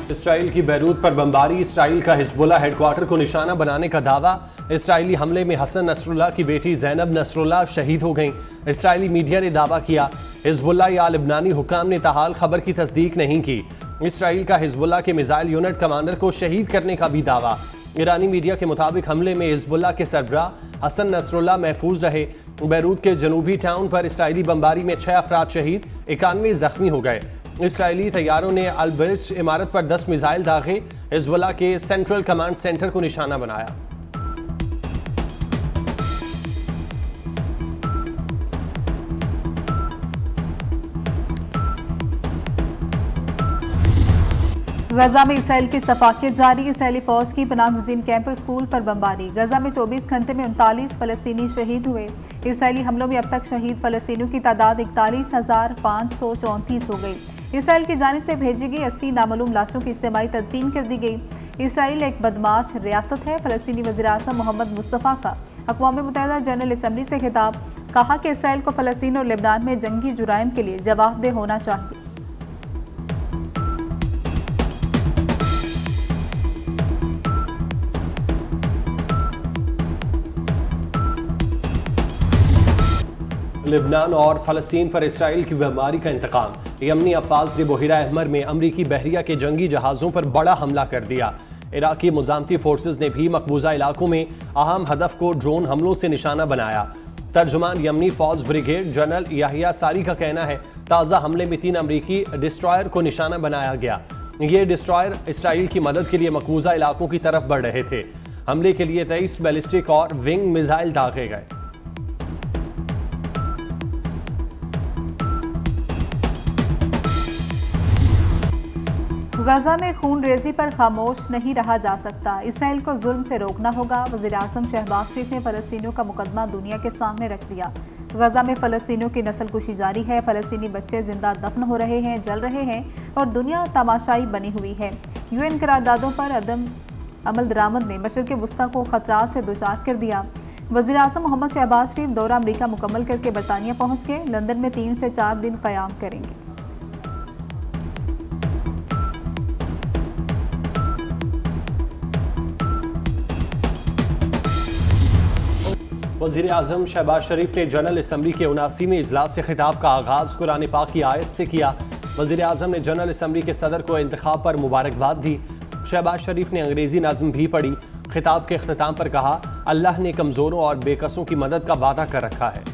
Israel की Beirut पर बमबारी, इसराइल का हिजबुल्लाह हेडक्वार्टर को निशाना बनाने का दावा। इसराइली हमले में हसन नसरुल्लाह की बेटी ज़ैनब नसरुल्लाह शहीद हो गईं। इसराइली मीडिया ने दावा किया, हिजबुल्लाह या लिबनानी हुकाम ने ताहाल खबर की तस्दीक नहीं की। इसराइल का हिजबुल्लाह के मिसाइल यूनिट कमांडर को शहीद करने का भी दावा। ईरानी मीडिया के मुताबिक हमले में हिजबुल्लाह के सरबराह हसन नसरुल्लाह महफूज रहे। बैरूत के जनूबी टाउन पर इसराइली बमबारी में 6 अफराद शहीद, 91 जख्मी हो गए। इसराइली तैयारों ने अल-बर्ज इमारत पर 10 मिसाइल दागे, हिजबुल्लाह के सेंट्रल कमांड सेंटर को निशाना बनाया। गजा में इसराइल की सफाकियत जारी, इसराइली फौज की पनाह गुज़ीन कैंप और स्कूल पर बमबारी। गजा में 24 घंटे में 39 फलस्तीनी शहीद हुए। इसराइली हमलों में अब तक शहीद फलस्तीनियों की तादाद 41,534 हो गई। इसराइल की जानिब से भेजी गई 80 नामालूम लाशों की इज्तिमाई तदफीन कर दी गई। इसराइल एक बदमाश रियासत है, फलस्तीनी वज़ीर-ए-आज़म मोहम्मद मुस्तफ़ा का अक़वाम मुत्तहिदा जनरल असम्बली से खिताब। कहा कि इसराइल को फलस्तीन और लेबनान में जंगी जुराइम के लिए जवाबदेह होना चाहिए। लिबनान और फ़लस्तीन पर इसराइल की बमबारी का इंतकाम। यमनी अफवाज ने बहिरा अहमर में अमरीकी बहरिया के जंगी जहाज़ों पर बड़ा हमला कर दिया। इराकी मुजामती फोर्सेज ने भी मकबूजा इलाकों में अहम हदफ को ड्रोन हमलों से निशाना बनाया। तर्जुमान यमनी फौज ब्रिगेड जनरल याहिया सारी का कहना है, ताज़ा हमले में 3 अमरीकी डिस्ट्रॉयर को निशाना बनाया गया। ये डिस्ट्रॉयर इसराइल की मदद के लिए मकबूजा इलाकों की तरफ बढ़ रहे थे। हमले के लिए 23 बैलिस्टिक और विंग मिसाइल दागे गए। गजा में खून रेजी पर खामोश नहीं रहा जा सकता, इसराइल को जुल्म से रोकना होगा। वज़ीर-ए-आज़म शहबाज शरीफ ने फ़लस्तीनियों का मुकदमा दुनिया के सामने रख दिया। गजा में फ़लस्तीनियों की नस्लकुशी जारी है, फ़लस्तीनी बच्चे जिंदा दफन हो रहे हैं, जल रहे हैं और दुनिया तमाशाई बनी हुई है। UN करारदादों पर अदम अमल दरामद ने मशरिक़ वस्ता को खतरात से दोचार कर दिया। वज़ीर-ए-आज़म मोहम्मद शहबाज शरीफ दौरा अमरीका मुकम्मल करके बरतानिया पहुँच गए। लंदन में 3 से 4 दिन क़याम करेंगे। वज़ीर-ए-आज़म शहबाज शरीफ ने जनरल असम्बली के 79वें इजलास से खिताब का आगाज़ कुरान पाक की आयत से किया। वज़ीर-ए-आज़म ने जनरल असम्बली के सदर को इंतखाब पर मुबारकबाद दी। शहबाज शरीफ ने अंग्रेज़ी नज़्म भी पढ़ी। खिताब के अख्ताम पर कहा, अल्लाह ने कमज़ोरों और बेकसों की मदद का वादा कर रखा है।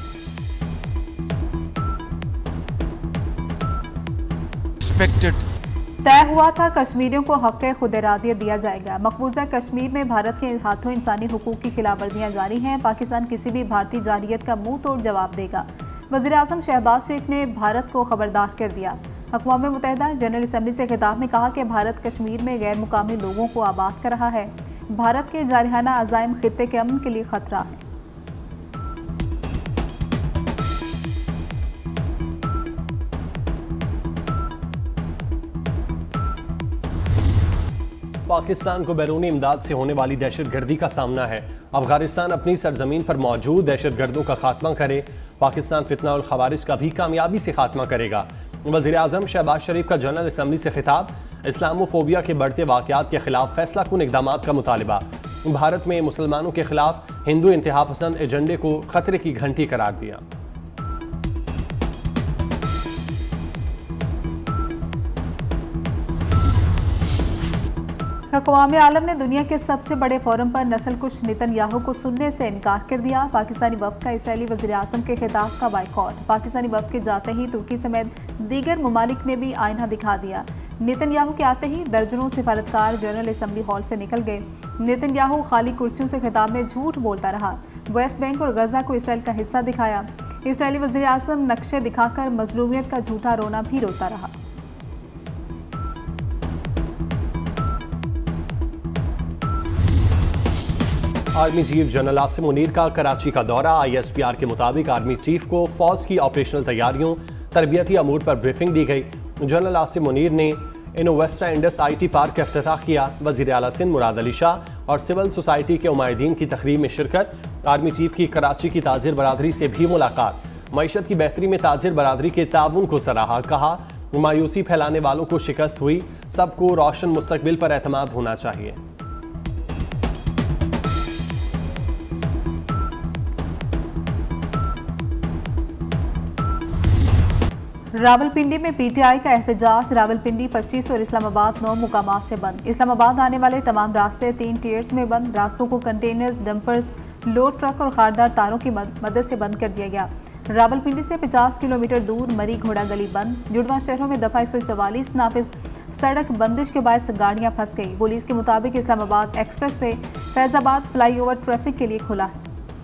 तय हुआ था कश्मीरियों को हक़ खुद इरादियत दिया जाएगा। मकबूजा कश्मीर में भारत के हाथों इंसानी हुकूक की खिलाफवर्जियां जारी हैं। पाकिस्तान किसी भी भारतीय जारहियत का मुंह तोड़ जवाब देगा। वज़ीर-ए-आज़म शहबाज शरीफ ने भारत को खबरदार कर दिया। अक़वाम मुत्तहिदा जनरल असम्बली से खिताब में कहा कि भारत कश्मीर में गैर मुकामी लोगों को आबाद कर रहा है। भारत के जारहाना अज़ाइम खित्ते के अमन के लिए खतरा है। पाकिस्तान को बैरूनी इमदाद से होने वाली दहशतगर्दी का सामना है। अफगानिस्तान अपनी सरजमीन पर मौजूद दहशतगर्दों का खात्मा करे। पाकिस्तान फितना और खवारिज का भी कामयाबी से खात्मा करेगा। वज़ीर-ए-आज़म शहबाज शरीफ का जनरल असम्बली से खिताब। इस्लामोफोबिया के बढ़ते वाक़यात के खिलाफ फैसला कुन इक़दामात का मुतालिबा। भारत में मुसलमानों के खिलाफ हिंदू इंतहा पसंद एजेंडे को खतरे की घंटी करार दिया। अक़वाम आलम ने दुनिया के सबसे बड़े फोरम पर नस्लकुश नेतन्याहू को सुनने से इनकार कर दिया। पाकिस्तानी वफ़द का इसराइली वज़ीर-ए-आज़म के खिताब का बाइकॉट। पाकिस्तानी वफ़द के जाते ही तुर्की समेत दीगर ममालिक ने भी आईना दिखा दिया। नेतन्याहू के आते ही दर्जनों सिफारतकार जनरल असम्बली हॉल से निकल गए। नेतन्याहू खाली कुर्सियों से खिताब में झूठ बोलता रहा। वेस्ट बैंक और गजा को इसराइल का हिस्सा दिखाया। इसराइली वज़ीर-ए-आज़म नक्शे दिखाकर मजलूमियत का झूठा रोना भी रोता रहा। Army chief general Asim Munir का कराची का दौरा। ISPR के मुताबिक आर्मी चीफ को फौज की ऑपरेशनल तैयारियों, तरबियती अमूर पर ब्रीफिंग दी गई। जनरल आसिम मुनीर ने इनोवेस्टा इंडस IT पार्क का इफ्तिताह किया। वज़ीर आला सिंध मुराद अली शाह और सिविल सोसाइटी के उमायदीन की तकरीब में शिरकत। आर्मी चीफ की कराची की ताजिर बरादरी से भी मुलाकात। मईशत की बेहतरी में ताजिर बरादरी के ताउन को सराहा। कहा, मायूसी फैलाने वालों को शिकस्त हुई, सबको रोशन मुस्तकबिल पर एतमाद होना चाहिए। रावलपिंडी में पीटीआई का एहतजाज। रावलपिंडी 25 और इस्लामाबाद 9 मुकामात से बंद। इस्लामाबाद आने वाले तमाम रास्ते 3 टियर्स में बंद। रास्तों को कंटेनर्स, डंपर्स, लोड ट्रक और खारदार तारों की मदद से बंद कर दिया गया। रावलपिंडी से 50 किलोमीटर दूर मरी घोड़ा गली बंद। जुड़वा शहरों में दफा 144 नाफिज। सड़क बंदिश के बायस गाड़ियां फंस गई। पुलिस के मुताबिक Islamabad express way Faizabad flyover traffic के लिए खुला है।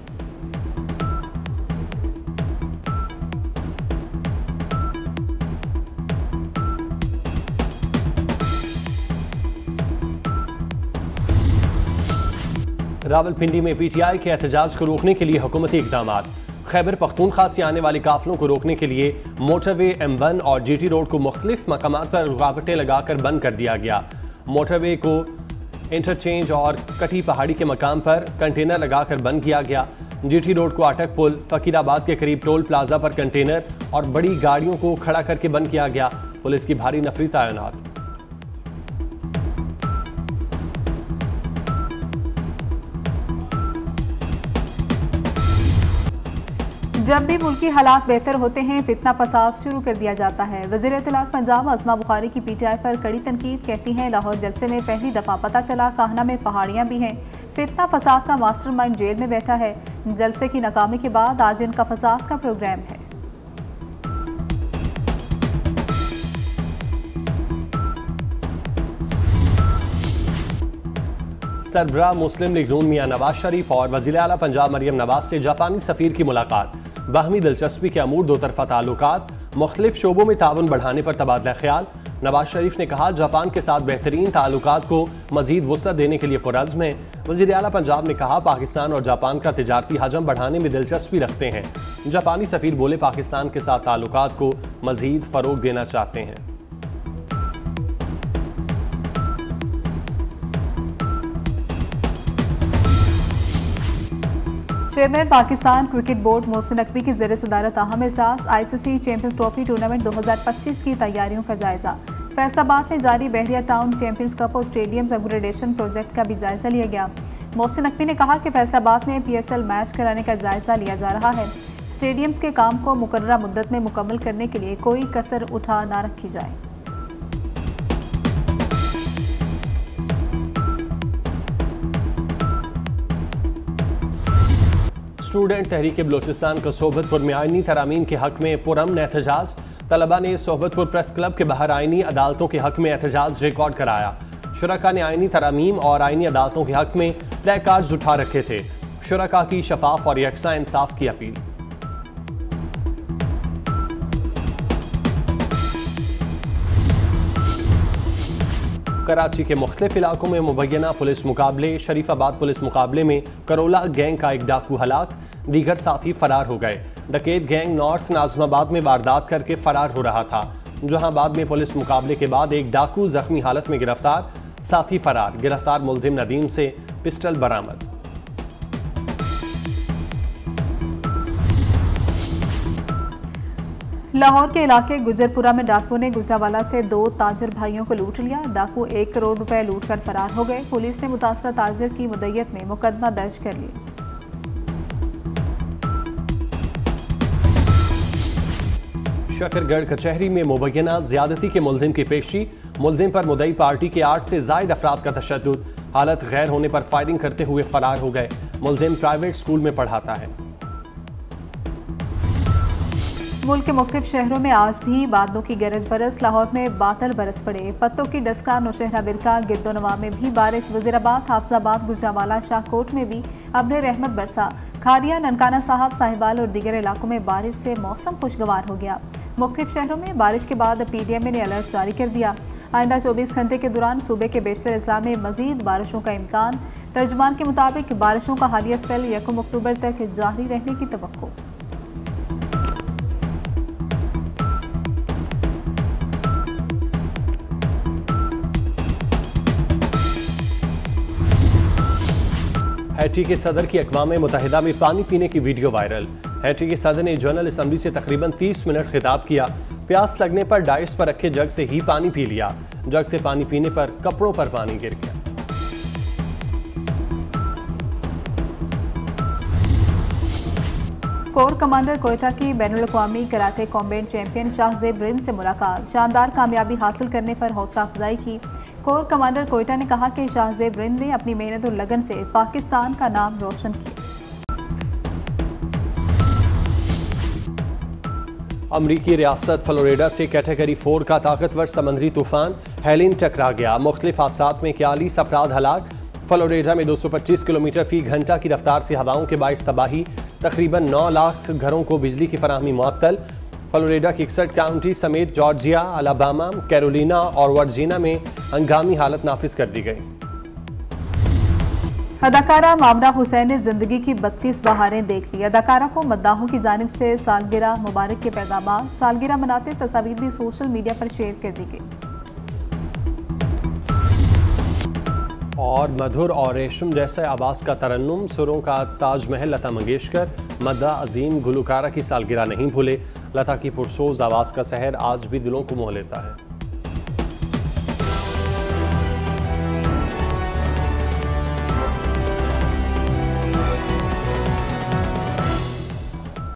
रावलपिंडी में पीटीआई के एहतजाज को रोकने के लिए हुकूमती इकदाम। खैबर पख्तूनख्वा से आने वाले काफिलों को रोकने के लिए मोटरवे M1 और GT रोड को मुख्तलिफ मकामात पर रुकावटें लगाकर बंद कर दिया गया। मोटरवे को इंटरचेंज और कटी पहाड़ी के मकाम पर कंटेनर लगाकर बंद किया गया। GT रोड को अटक पुल, फकीराबाद के करीब टोल प्लाजा पर कंटेनर और बड़ी गाड़ियों को खड़ा करके बंद किया गया। पुलिस की भारी नफरी तैनात। जब भी मुल्की हालात बेहतर होते हैं, फितना फसाद शुरू कर दिया जाता है। वज़ीर इत्तलात पंजाब अज़मा बुखारी की पीटीआई पर कड़ी तनकीद। कहती हैं, लाहौर जलसे में पहली दफ़ा पता चला काहना में पहाड़ियाँ भी हैं। फितना फसाद का मास्टरमाइंड जेल में बैठा है। जलसे की नाकामी के बाद आज इनका फसाद का प्रोग्राम है। सरबराह मुस्लिम लीग नून मियां नवाज शरीफ और वज़ीर आला पंजाब मरियम नवाज से जापानी सफ़ीर की मुलाकात। बाहमी दिलचस्पी के अमूर दो तरफा ताल्लुकात, मुख्तलिफ शोबों में ताउन बढ़ाने पर तबादला ख्याल। नवाज शरीफ ने कहा, जापान के साथ बेहतरीन ताल्लुकात को मजीद वुसअत देने के लिए पुरज़्म है। वज़ीर आला पंजाब ने कहा, पाकिस्तान और जापान का तिजारती हजम बढ़ाने में दिलचस्पी रखते हैं। जापानी सफ़ीर बोले, पाकिस्तान के साथ ताल्लुकात को मजीद फ़रोग देना चाहते हैं। Chairman Pakistan cricket board Mohsin Naqvi की ज़ेर सदारत अहम इजलास। ICC चैंपियंस ट्रॉफी टूर्नामेंट 2025 की तैयारियों का जायजा। फैसलाबाद में जारी बहरिया टाउन चैंपियंस कप और स्टेडियम्स अपग्रेडेशन प्रोजेक्ट का भी जायजा लिया गया। मोहसिन नकवी ने कहा कि फैसलाबाद में PSL मैच कराने का जायजा लिया जा रहा है। स्टेडियम्स के काम को मुकर्ररा मुद्दत में मुकम्मल करने के लिए कोई कसर उठा ना रखी जाए। स्टूडेंट तहरीक बलोचिस्तान का सोहबतपुर में आईनी तरामीम के हक में पुरअमन एहतजाज। तलबा ने सोहबतपुर प्रेस क्लब के बाहर आईनी अदालतों के हक में एहतजाज रिकॉर्ड कराया। शुरका ने आईनी तरामीम और आईनी अदालतों के हक में प्ले कार्ड्स उठा रखे थे। शुरका की शफाफ और यकसा इंसाफ की अपील। कराची के मुख्तलिफ इलाकों में मुबैना पुलिस मुकाबले। शरीफाबाद पुलिस मुकाबले में करोला गैंग का एक डाकू हलाक, दीगर साथी फरार हो गए। डकैत गैंग नॉर्थ नाज़िमाबाद में वारदात करके फरार हो रहा था। जहांबाद में पुलिस मुकाबले के बाद एक डाकू जख्मी हालत में गिरफ्तार, साथी फरार। गिरफ्तार मुलजिम नदीम से पिस्टल बरामद। लाहौर के इलाके गुजरपुरा में डाकुओं ने गुजरावाला से 2 ताजर भाइयों को लूट लिया। डाकू 1 करोड़ रुपए लूट कर फरार हो गए। पुलिस ने मुतासरा ताजर की मुद्दत में मुकदमा दर्ज कर लिया। शकरगढ़ कचहरी में मुबैना ज्यादती के मुलजिम की पेशी। मुलजिम पर मुद्दई पार्टी के 8 से जायद अफराद का तशद्दुद। हालत गैर होने पर फायरिंग करते हुए फरार हो गए। मुलजिम प्राइवेट स्कूल में पढ़ाता है। मुल्क के मुख्तलिफ शहरों में आज भी बादलों की गरज बरस। लाहौर में बादल बरस पड़े। पत्तों की डस्का, नौशहरा बिरका, गिरदोनवा में भी बारिश। वजीराबाद, हाफजाबाद, गुजरावाला, शाहकोट में भी अब्र रहमत बरसा। खारिया, ननकाना साहब, साहिवाल और दीगर इलाकों में बारिश से मौसम खुशगवार हो गया। मुख्तलिफ शहरों में बारिश के बाद PDMA ने अलर्ट जारी कर दिया। आइंदा 24 घंटे के दौरान सूबे के बेशतर अजला में मजीद बारिशों का इम्कान। तर्जुमान के मुताबिक बारिशों का हालिया स्पेल 1 अक्टूबर तक जारी रहने की तवक्को। हैटी के सदर की अक़वाम मुत्तहिदा में पानी पीने की वीडियो वायरल। हैटी के सदर ने जनरल असम्बली से तकरीबन 30 मिनट खिताब किया। प्यास लगने पर डाइस पर रखे जग से ही पानी पी लिया। जग से पानी पीने पर कपड़ों पर पानी गिर गया। कोर कमांडर कोयटा की बैनुल-अक़वामी karate combat champion Shahzeb Rind से मुलाकात। शानदार कामयाबी हासिल करने पर हौसला अफजाई की। कोर कमांडर कोयटा ने कहा कि शाहज़ेब रिंद ने अपनी मेहनत और लगन से पाकिस्तान का नाम रोशन किया। अमरीकी रियासत फ्लोरिडा से कैटेगरी 4 का ताकतवर समंदरी तूफान हेलिन टकरा गया। मुख्तलिफ हादसात में 41 अफराद हलाक। फ्लोरिडा में 225 किलोमीटर फी घंटा की रफ्तार से हवाओं के बाइस तबाही। तकरीबन 9 लाख घरों को बिजली की फराहमी मुअत्तल। फ्लोरिडा की 61 काउंटी समेत जॉर्जिया, अलाबामा, कैरोलिना और वर्जीनिया में हंगामी हालत नाफिज कर दी गई। अदाकारा मामरा हुसैन ने जिंदगी की 32 बहारें देख ली। अदाकारा को मद्दाहों की जानिब से सालगिरह मुबारक के पैगाम। सालगिरह मनाते तस्वीर भी सोशल मीडिया पर शेयर कर दी गई। और मधुर और रेशम जैसे आवाज़ का तरन्नुम, सुरों का ताजमहल लता मंगेशकर। मद्दा अजीम गुलकारा की सालगिरह नहीं भूले। लता की पुरसोज आवाज़ का सहर आज भी दिलों को मोह लेता है।